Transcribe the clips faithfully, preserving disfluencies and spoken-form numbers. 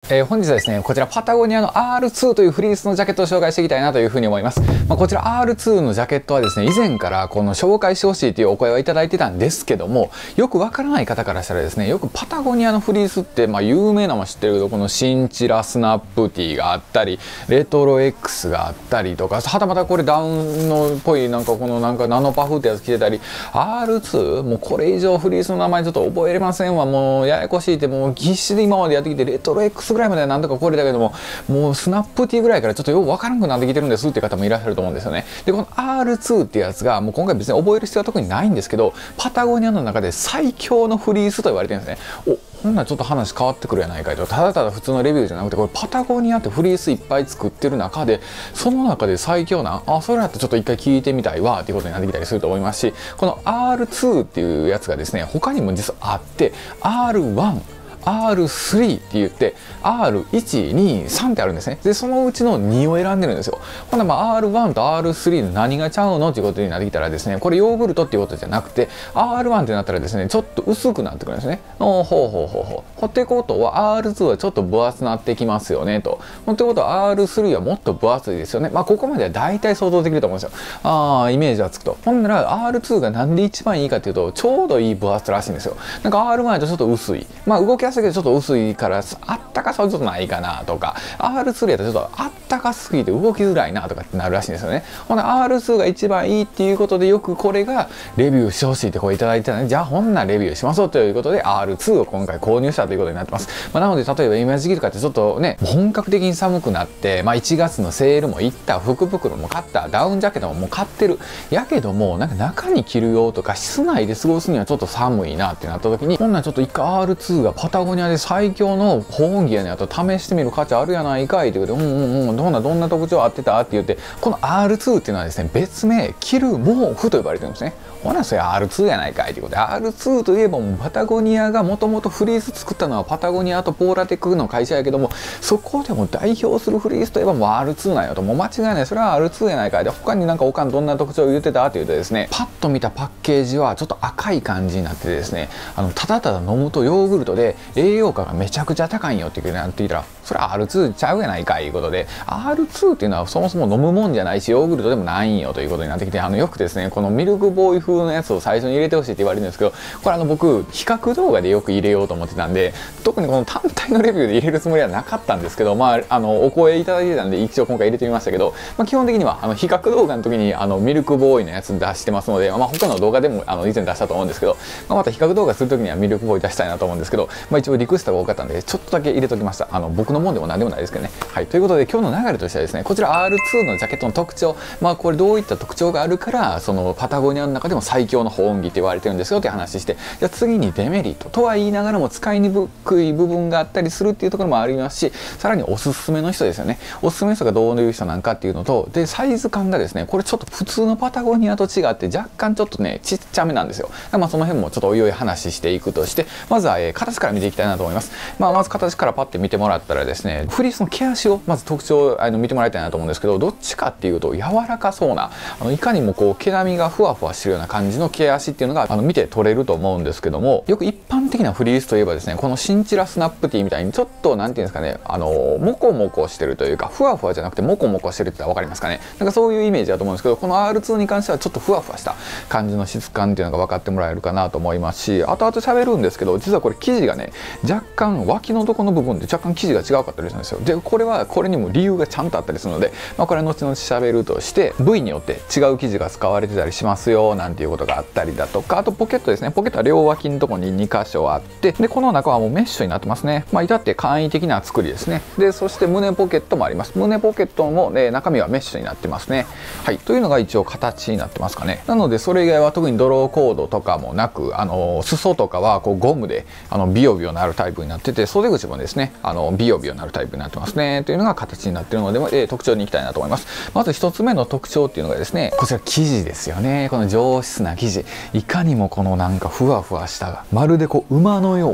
えー、本日はですね、こちらパタゴニアの アールツー というフリースのジャケットを紹介していきたいなというふうに思います。まあ、こちら アールツー のジャケットはですね、以前からこの紹介してほしいというお声はいただいてたんですけども、よくわからない方からしたらですね、よくパタゴニアのフリースって、まあ有名なのも知ってるけど、このシンチラスナップティーがあったり、レトロ X があったりとか、はたまたこれダウンのっぽいなんかこのなんかナノパフってやつ着てたり、アールツー? もうこれ以上フリースの名前ちょっと覚えれませんわ。もうややこしいって、もう必死で今までやってきて、レトロ X ぐらいまではなんとかこれだけども、もうスナップティーぐらいからちょっとよくわからんくなってきてるんですっていう方もいらっしゃると思うんですよね。で、この アールツー っていうやつが、もう今回別に覚える必要は特にないんですけど、パタゴニアの中で最強のフリースと言われてるんですね。お、ほんならちょっと話変わってくるやないかいと。ただただ普通のレビューじゃなくて、これパタゴニアってフリースいっぱい作ってる中で、その中で最強な、あ、それだってちょっと一回聞いてみたいわっていうことになってきたりすると思いますし、この アールツー っていうやつがですね、他にも実はあって、アールワン、アールスリー って言って アールワン、に、さん ってあるんですね。でそのうちのにを選んでるんですよ。ほなまあ アールワン と アールスリー の何がちゃうのっていうことになってきたらですね、これヨーグルトっていうことじゃなくて アールワン ってなったらですね、ちょっと薄くなってくるんですね。おほうほうほうほう。ってことは アールツー はちょっと分厚くなってきますよねと。ってことは アールスリー はもっと分厚いですよね。まあここまでは大体想像できると思うんですよ。ああイメージはつくと。ほんなら アールツー がなんで一番いいかっていうと、ちょうどいい分厚らしいんですよ。なんか アールワン だとちょっと薄い。まあ動きやすいけどちょっと薄いからあったかさはちょっとないかなとか、 アールスリー だとちょっとあったかすぎて動きづらいなとかってなるらしいんですよね。ほんで アールツー が一番いいっていうことで、よくこれがレビューしてほしいって声いただいてたので、じゃあほんなレビューしましょうということで アールツー を今回購入したということになってます。まあ、なので例えば今時期とかってちょっとね本格的に寒くなって、まあ、いちがつのセールも行った、福袋も買った、ダウンジャケットももう買ってる、やけどもなんか中に着るよとか室内で過ごすにはちょっと寒いなってなった時に、ほんならちょっと一回 アールツー がパタゴニアで最強の保温着やねんと試してみる価値あるやないかいということで、うんうんうん、どんなどんな特徴あってたって言って、この アールツー っていうのはですね、別名着る毛布と呼ばれてるんですね。ほなそれ アールツー やないかいということで、 アールツー といえばもうパタゴニアがもともとフリース作ったのはパタゴニアとポーラテックの会社やけども、そこでも代表するフリースといえばもう アールツー なんやと、もう間違いない、それは アールツー やないかいで、他になんかおかんどんな特徴を言ってたっていうとですね、パッと見たパッケージはちょっと赤い感じになってですね、あのただただ飲むとヨーグルトで栄養価がめちゃくちゃ高いんよっていうなっていたら、それは アールツー ちゃうやないかいいうことで、 アールツー っていうのはそもそも飲むもんじゃないしヨーグルトでもないんよということになってきて、あのよくですねこのミルクボーイ風のやつを最初に入れてほしいって言われるんですけど、これあの僕比較動画でよく入れようと思ってたんで、特にこの単体のレビューで入れるつもりはなかったんですけど、まああのお声いただいてたんで一応今回入れてみましたけど、まあ、基本的にはあの比較動画の時にあのミルクボーイのやつ出してますので、まあ、他の動画でもあの以前出したと思うんですけど、まあ、また比較動画する時にはミルクボーイ出したいなと思うんですけど、まあ、一応リクエストが多かったんでちょっとだけ入れときました。あの僕のもんでも何でもないですけどね。はい、ということで今日の流れとしてはですね、こちら アールツー のジャケットの特徴、まあこれどういった特徴があるからそのパタゴニアの中でも最強の保温着って言われてるんですよっていう話して、じゃあ次にデメリットとは言いながらも使いにくい部分があったりするっていうところもありますし、さらにおすすめの人ですよね。おすすめの人がどういう人なんかっていうのと、でサイズ感がですね、これちょっと普通のパタゴニアと違って若干ちょっとねちっちゃめなんですよ。まあその辺もちょっとおいおい話していくとして、まずは、えー、形から見ていきたいなと思います。まあまず形からパッて見てもらったらですね、フリースの毛足をまず特徴あの見てもらいたいなと思うんですけど、どっちかっていうと柔らかそうな、あのいかにもこう毛並みがふわふわしてるような感じの毛足っていうのがあの見て取れると思うんですけども、よく一般的なフリースといえばですね、このシンチラスナップティーみたいにちょっとなんていうんですかね、あのモコモコしてるというか、ふわふわじゃなくてモコモコしてるって言ったら分かりますかね。なんかそういうイメージだと思うんですけど、この アールツー に関してはちょっとふわふわした感じの質感っていうのが分かってもらえるかなと思いますし、後々喋るんですけど、実はこれ生地がね若干脇のとこの部分で若干生地が違うかったりするんですよ。でこれはこれにも理由がちゃんとあったりするので、まあ、これは後々喋るとして、部位によって違う生地が使われてたりしますよなんていうことがあったりだとか、あとポケットですね。ポケットは両脇のところにに箇所あって、でこの中はもうメッシュになってますね。まあ至って簡易的な作りですね。でそして胸ポケットもあります。胸ポケットも、ね、中身はメッシュになってますね。はい、というのが一応形になってますかね。なのでそれ以外は特にドローコードとかもなく、あの裾とかはこうゴムであのビヨビヨなるタイプになってて、袖口もですねあのビヨビヨなるタイプになってますねというのが形になっているので、えー、特徴にいきたいなと思います。まず一つ目の特徴っていうのがですね、こちら生地ですよね。この上質な生地、いかにもこのなんかふわふわした、まるでこう馬のような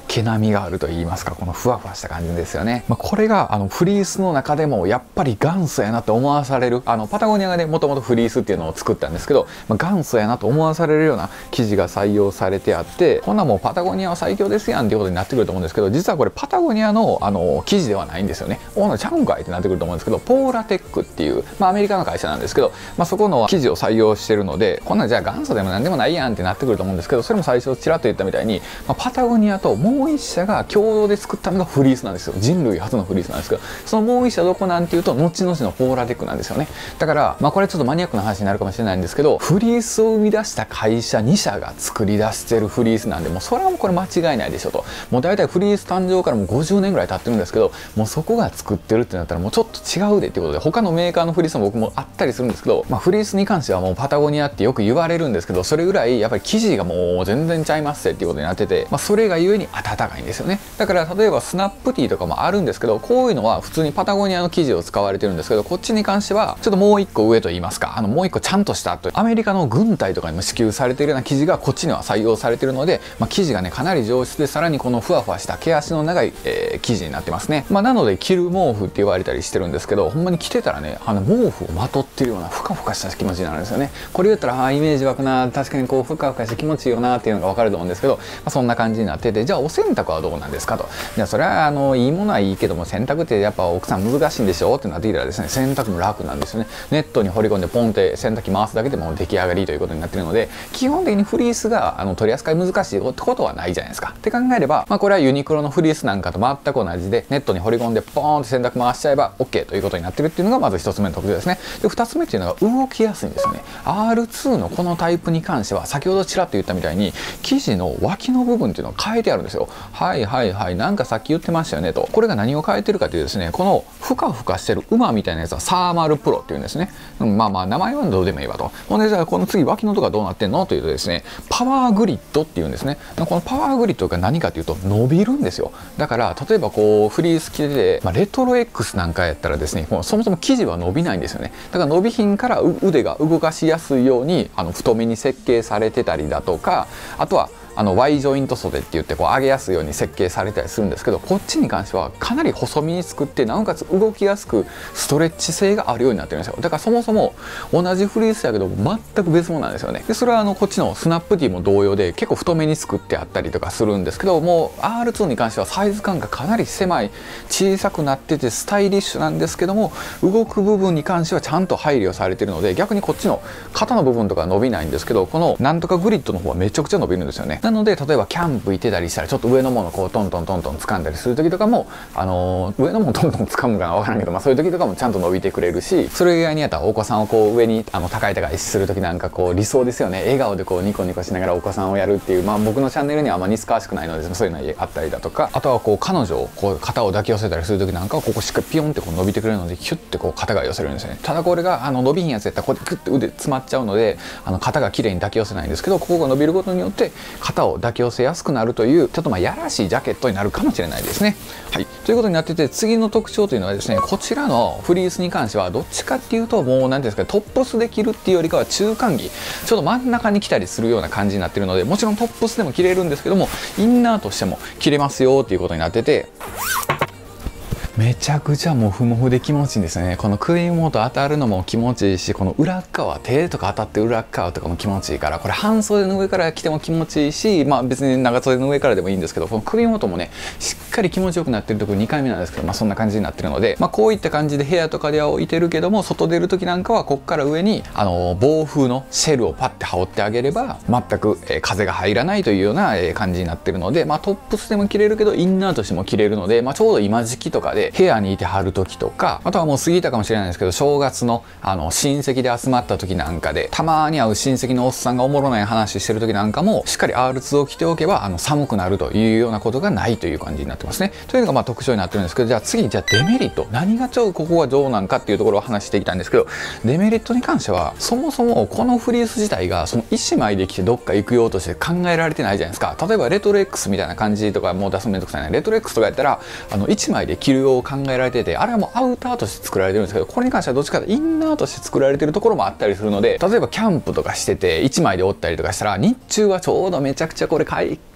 毛並みがあると言いますか、このふわふわした感じですよね。まあ、これがあのフリースの中でもやっぱり元祖やなと思わされる、あのパタゴニアがねもともとフリースっていうのを作ったんですけど、まあ、元祖やなと思わされるような生地が採用されてあって、こんなもうパタゴニアは最強ですやんっていうことになってくると思うんですけど、実はこれパタゴニアのあの生地ではないんですよね。おなちゃうんかいってなってくると思うんですけど、ポーラテックっていう、まあ、アメリカの会社なんですけど、まあ、そこの生地を採用してるので、こんなんじゃあ元祖でも何でもないやんってなってくると思うんですけど、それも最初ちらっと言ったみたいに、まあ、パタゴニアともう一社が共同で作ったのがフリースなんですよ。人類初のフリースなんですけど、そのもう一社どこなんていうと後々のポーラテックなんですよね。だからまあこれちょっとマニアックな話になるかもしれないんですけど、フリースを生み出した会社に社が作り出してるフリースなんで、もうそれはもうこれ間違いないでしょと。もう大体フリース誕生からもうごじゅうねんぐらい経ってるんですけど、もうそこが作ってるってなったらもうちょっと違うでっていうことで、他のメーカーのフリースも僕もあったりするんですけど、まあ、フリースに関してはもうパタゴニアってよく言われるんですけど、それぐらいやっぱり生地がもう全然ちゃいますっていうことになってて、まあ、それがゆえに暖かいんですよね。だから例えばスナップティーとかもあるんですけど、こういうのは普通にパタゴニアの生地を使われてるんですけど、こっちに関してはちょっともう一個上と言いますか、あのもう一個ちゃんとしたと、アメリカの軍隊とかにも支給されているような生地がこっちには採用されているので、まあ、生地がねかなり上質で、さらにこのふわふわした毛足の長い、えー、生地になってますね。まあ、なので着る毛布って言われたりしてるんですけど、ほんまに着てたらね、あの毛布をまとってるようなふかふかした気持ちになるんですよね。これ言ったらあイメージ湧くな、確かにこうふかふかして気持ちいいよなっていうのが分かると思うんですけど、まあ、そんな感じになってて、じゃあお洗濯はどうなんですかと。じゃあそれはあのいいものはいいけども、洗濯ってやっぱ奥さん難しいんでしょってなってきたらですね、洗濯も楽なんですよね。ネットに放り込んでポンって洗濯機回すだけでもう出来上がりということになっているので、基本的にフリースがあの取り扱い難しいってことはないじゃないですかって考えれば、まあ、これはユニクロのフリースなんかと全く同じで、ネットに放り込んでポーンって洗濯回しちゃえば OK ということになってるっていうのがまずひとつめの特徴ですね。でふたつめっていうのが動きやすいんですよね。 アールツー のこのタイプに関しては先ほどちらっと言ったみたいに生地の脇の部分っていうのを変えてあるんですよ。はいはいはい、なんかさっき言ってましたよねと。これが何を変えてるかというとですね、このふかふかしてる馬みたいなやつはサーマルプロっていうんですね。うん、まあまあ名前はどうでもいいわと。ほんでじゃあこの次脇のとかどうなってんのというとですね、パワーグリッドっていうんですね。このパワーグリッドが何かというと伸びるんですよ。だから例えばこうフリース着で、まあ、レトロ X なんかやったらですね、もうそもそも生地は伸びないんですよね。だから伸びひんから腕が動かしやすいようにあの太めに設計されてたりだとか、あとはあの Y ジョイント袖って言ってこう上げやすいように設計されたりするんですけど、こっちに関してはかなり細身に作って、なおかつ動きやすくストレッチ性があるようになってるんですよ。だからそもそも同じフリースやけど全く別物なんですよね。でそれはあのこっちのスナップティーも同様で結構太めに作ってあったりとかするんですけど、もう アールツー に関してはサイズ感がかなり狭い、小さくなっててスタイリッシュなんですけども、動く部分に関してはちゃんと配慮されてるので、逆にこっちの肩の部分とか伸びないんですけど、このなんとかグリッドの方はめちゃくちゃ伸びるんですよね。なので例えばキャンプ行ってたりしたらちょっと上のものをこうトントントントン掴んだりする時とかも、あのー、上のものトントン掴むかな分からんけど、まあ、そういう時とかもちゃんと伸びてくれるし、それ以外にやったらお子さんをこう上にあの高い高いする時なんかこう理想ですよね。笑顔でこうニコニコしながらお子さんをやるっていう、まあ僕のチャンネルにはあんまり似つかわしくないのでそういうのがあったりだとか、あとはこう彼女をこう肩を抱き寄せたりする時なんかはここしっかりピヨンってこう伸びてくれるので、キュッてこう肩が寄せるんですよね。ただこれがあの伸びひんやつやったらこうやってクッて腕詰まっちゃうので、あの肩が綺麗に抱き寄せないんですけど、ここが伸びることによって肩を抱き寄せやすくなるという、ちょっとまあやらしいジャケットになるかもしれないですね。はい、ということになってて、次の特徴というのはですね、こちらのフリースに関してはどっちかっていうともう何ていうんですか、トップスで着るっていうよりかは中間着、ちょっと真ん中に着たりするような感じになってるので、もちろんトップスでも着れるんですけども、インナーとしても着れますよっていうことになってて、めちゃくちゃモフモフで気持ちいいんですよね。この首元当たるのも気持ちいいし、この裏側手とか当たって裏側とかも気持ちいいから、これ半袖の上から着ても気持ちいいし、まあ別に長袖の上からでもいいんですけど、この首元もねしっかり気持ちよくなってるところにかいめなんですけど、まあそんな感じになってるので、まあこういった感じで部屋とかでは置いてるけども、外出る時なんかはこっから上にあの防風のシェルをパッて羽織ってあげれば全く、えー、風が入らないというような、えー、感じになってるので、まあトップスでも着れるけどインナーとしても着れるので、まあちょうど今時期とかで部屋にいて貼る時とか、あとはもう過ぎたかもしれないですけど、正月のあの親戚で集まった時なんかでたまに会う親戚のおっさんがおもろない話してる時なんかもしっかり アールツー を着ておけばあの寒くなるというようなことがないという感じになってますね。というのがまあ特徴になってるんですけど、じゃあ次、じゃあデメリット、何がちょここがどうなんかっていうところを話していきたいんですけど、デメリットに関してはそもそもこのフリース自体がそのいちまいで着てどっか行くようとして考えられてないじゃないですか。例えばレトロ X みたいな感じとかもう出すのめんどくさいね。レトロ X とかやったらあのいちまいで着るよう考えられてて、あれはもうアウターとして作られてるんですけど、これに関してはどっちかというとインナーとして作られてるところもあったりするので、例えばキャンプとかしてていちまいでおったりとかしたら、日中はちょうどめちゃくちゃこれ快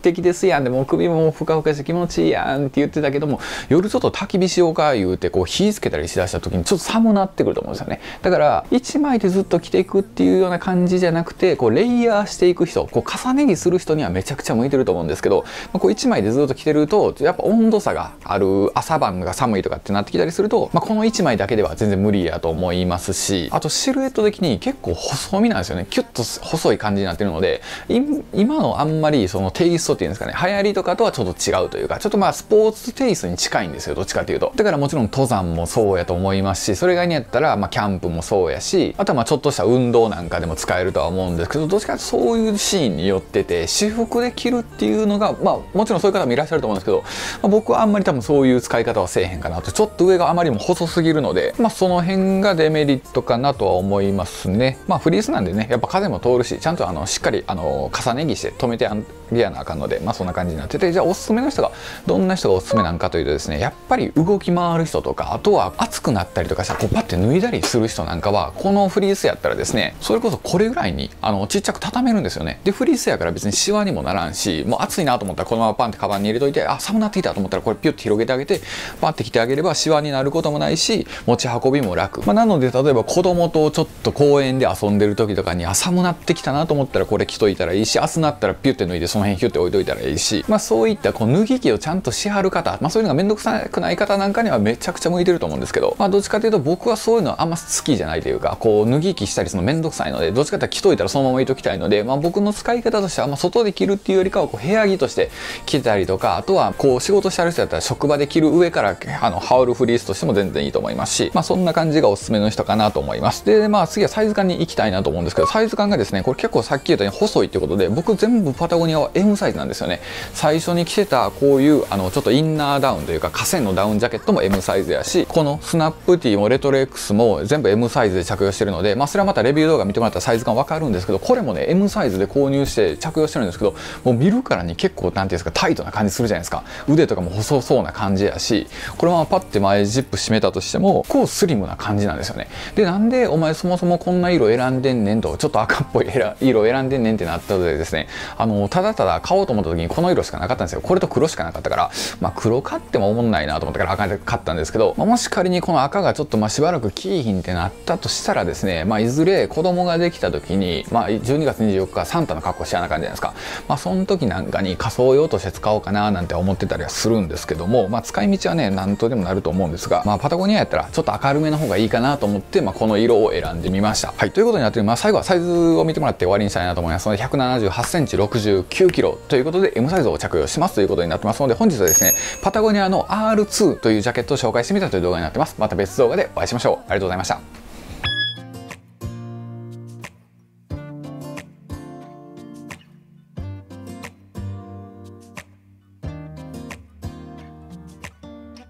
敵ですやん、でもう首もふかふかして気持ちいいやんって言ってたけども、夜ちょっと焚き火しようか言うてこう火つけたりしだした時にちょっと寒なってくると思うんですよね。だからいちまいでずっと着ていくっていうような感じじゃなくて、こうレイヤーしていく人、こう重ね着する人にはめちゃくちゃ向いてると思うんですけど、こういちまいでずっと着てるとやっぱ温度差がある、朝晩が寒いとかってなってきたりすると、まあ、このいちまいだけでは全然無理やと思いますし、あとシルエット的に結構細身なんですよね。キュッと細い感じになってるので、今のあんまりそのテイストっていうんですかね、流行りとかとはちょっと違うというか、ちょっとまあスポーツテイストに近いんですよ、どっちかっていうと。だからもちろん登山もそうやと思いますし、それ以外にやったらまあキャンプもそうやし、あとはまあちょっとした運動なんかでも使えるとは思うんですけど、どっちかというとそういうシーンによってて、私服で着るっていうのが、まあもちろんそういう方もいらっしゃると思うんですけど、まあ、僕はあんまり多分そういう使い方はせえへんかなと。ちょっと上があまりにも細すぎるので、まあその辺がデメリットかなとは思いますね。まあフリースなんでね、やっぱ風も通るし、ちゃんとあのしっかりあの重ね着して止めてあげやなあかんので、まあそんな感じになってて、じゃあおすすめの人がどんな人がおすすめなんかというとですね、やっぱり動き回る人とか、あとは暑くなったりとかしたらこうパッて脱いだりする人なんかは、このフリースやったらですね、それこそこれぐらいにあのちっちゃく畳めるんですよね。でフリースやから別にシワにもならんし、もう暑いなと思ったらこのままパンってカバンに入れといて、あ寒なってきたと思ったらこれピュッて広げてあげてパッて着てあげればシワになることもないし、持ち運びも楽、まあ、なので例えば子供とちょっと公園で遊んでる時とかに、あ寒なってきたなと思ったらこれ着といたらいいし、暑なったらピュッて脱いでその辺ヒュッて置いといたらいいし、まあそういったこう脱ぎ着をちゃんとしはる方、まあそういうのがめんどくさくない方なんかにはめちゃくちゃ向いてると思うんですけど、まあどっちかというと僕はそういうのはあんま好きじゃないというか、こう脱ぎ着したりするのめんどくさいので、どっちかというと着といたらそのまま置いときたいので、まあ僕の使い方としては、まあ外で着るっていうよりかはこう部屋着として着たりとか、あとはこう仕事してある人だったら職場で着る上からあの羽織るフリースとしても全然いいと思いますし、まあそんな感じがおすすめの人かなと思います。でまあ次はサイズ感に行きたいなと思うんですけど、サイズ感がですね、これ結構さっき言ったように細いってことで、僕全部パタゴニアは エム サイズなんですよね。最初に着てたこういうあのちょっとインナーダウンというか河川のダウンジャケットも エム サイズやし、このスナップティーもレトロ X も全部 エム サイズで着用してるので、まあそれはまたレビュー動画見てもらったらサイズ感わかるんですけど、これもね エム サイズで購入して着用してるんですけど、もう見るからに結構なんていうんですか、タイトな感じするじゃないですか。腕とかも細そうな感じやし、このままパッて前ジップ閉めたとしてもこうスリムな感じなんですよね。でなんでお前そもそもこんな色選んでんねんと、ちょっと赤っぽい色選んでんねんってなったのでですね、あのただただ買おうと思った時にこの色しかなかったんですよ。これと黒しかなかったから、まあ黒買ってもおもんないなと思ったから赤で買ったんですけど、まあ、もし仮にこの赤がちょっとまあしばらく着いひんってなったとしたらですね、まあいずれ子供ができた時に、まあじゅうにがつにじゅうよっかサンタの格好しやな感じじゃないですか。まあその時なんかに仮装用として使おうかななんて思ってたりはするんですけども、まあ使い道はね何とでもなると思うんですが、まあパタゴニアやったらちょっと明るめの方がいいかなと思って、まあこの色を選んでみました。はい、ということになって、まあ最後はサイズを見てもらって終わりにしたいなと思いますので、ひゃくななじゅうはちセンチろくじゅうきゅうキロということで エム サイズを着用しますということになってますので、本日はですねパタゴニアの アールツー というジャケットを紹介してみたという動画になってます。また別動画でお会いしましょう。ありがとうございました。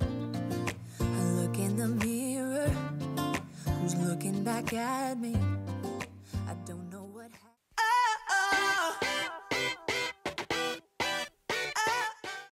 I look in the mirror, who's looking back at me?